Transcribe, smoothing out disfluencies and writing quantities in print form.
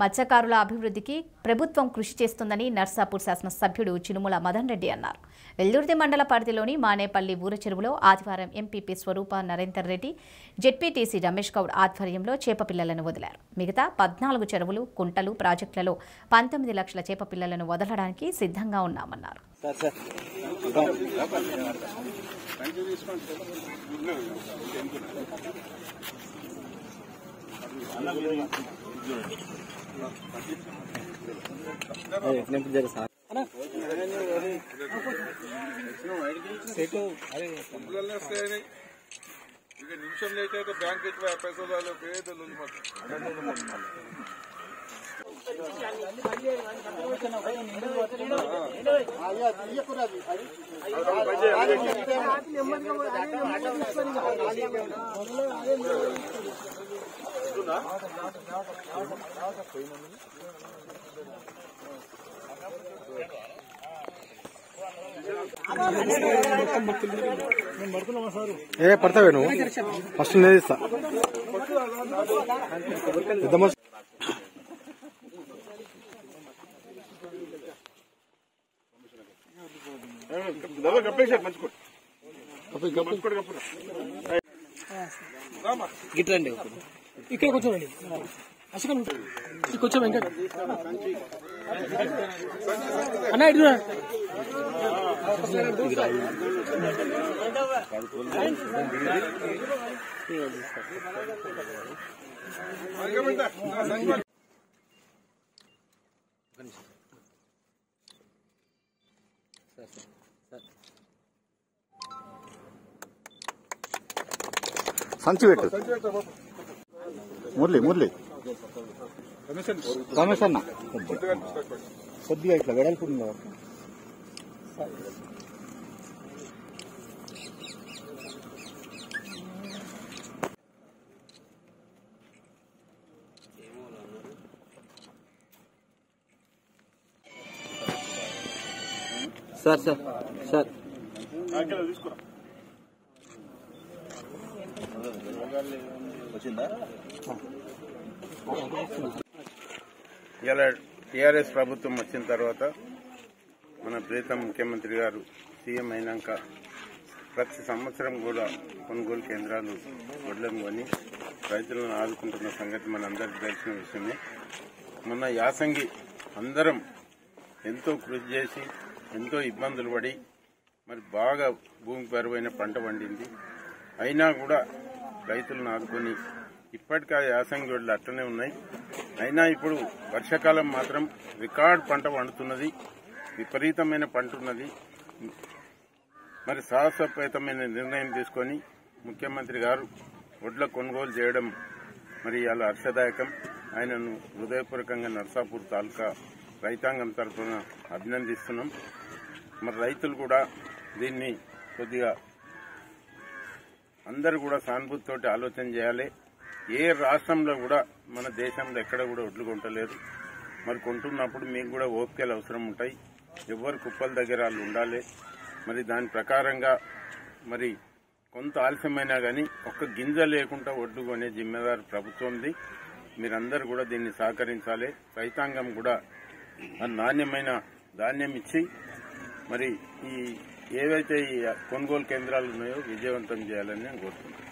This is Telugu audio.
మత్స్యకారుల అభివృద్ధికి ప్రభుత్వం కృషి చేస్తుందని నర్సాపూర్ శాసనసభ్యుడు చినుముల మదన్ రెడ్డి అన్నారు. వెల్దుర్తి మండల పరిధిలోని మానేపల్లి ఊర చెరువులో ఆదివారం ఎంపీపీ స్వరూప నరేందర్ రెడ్డి, జెడ్పీటీసీ రమేష్ గౌడ్ ఆధ్వర్యంలో చేపపిల్లలను వదిలారు. మిగతా 14 చెరువులు, కుంటలు, ప్రాజెక్టులలో 19 లక్షల చేపపిల్లలను వదలడానికి సిద్ధంగా ఉన్నామన్నారు. నిమిషం లేక బ్యాంక్ పైసలు పేదలు ఏ పడతావే నువ్వు ఫస్ట్ నేను ఇస్తా. గిట్లండి ఇక్కడ కూర్చోండి. అశోకం కూర్చో వెంకట అన్న ఇటు సంచి పెట్టు. మురళి రమేష్ అన్న కొద్దిగా ఇట్లా వెడల్పుంది. సార్ సార్ సార్ ఇలా టీఆర్ఎస్ ప్రభుత్వం వచ్చిన తర్వాత మన ప్రీతం ముఖ్యమంత్రి గారు సీఎం అయినాక ప్రతి సంవత్సరం కూడా కొనుగోలు కేంద్రాలు వడ్లను కొని రైతులను ఆదుకుంటున్న సంగతి మనందరికీ తెలిసిన విషయమే. మొన్న యాసంగి అందరం ఎంతో కృషి చేసి ఎంతో ఇబ్బందులు పడి మరి బాగా భూమి బరువైన పంట పండింది. అయినా కూడా రైతులను ఆదుకొని ఇప్పటికీ ఆ యాసంగి వడ్లు అట్లనే ఉన్నాయి. అయినా ఇప్పుడు వర్షాకాలం మాత్రం రికార్డ్ పంట పండుతున్నది, విపరీతమైన పంట ఉన్నది. మరి సాహసోపేతమైన నిర్ణయం తీసుకొని ముఖ్యమంత్రి గారు వడ్ల కొనుగోలు చేయడం మరి అలా హర్షదాయకం. ఆయనను హృదయపూర్వకంగా నర్సాపూర్ తాలూకా రైతాంగం తరఫున అభినందిస్తున్నాం. మరి రైతులు కూడా దీన్ని కొద్దిగా అందరూ కూడా సానుభూతితోటి ఆలోచన చేయాలి. ఏ రాష్ట్రంలో కూడా మన దేశంలో ఎక్కడ కూడా వడ్లు కొంటలేదు. మరి కొంటున్నప్పుడు మీకు కూడా ఓపికలు అవసరం ఉంటాయి. ఎవరు కుప్పల దగ్గర వాళ్ళు ఉండాలి. మరి దాని ప్రకారంగా మరి కొంత ఆలస్యమైనా కానీ ఒక్క గింజ లేకుండా వడ్లు కొనే జిమ్మేదారు ప్రభుత్వంది. మీరందరూ కూడా దీన్ని సహకరించాలి. రైతాంగం కూడా నాణ్యమైన ధాన్యం ఇచ్చి మరి ఈ ఏవైతే ఈ కొనుగోలు కేంద్రాలు ఉన్నాయో విజయవంతం చేయాలని నేను కోరుతున్నాను.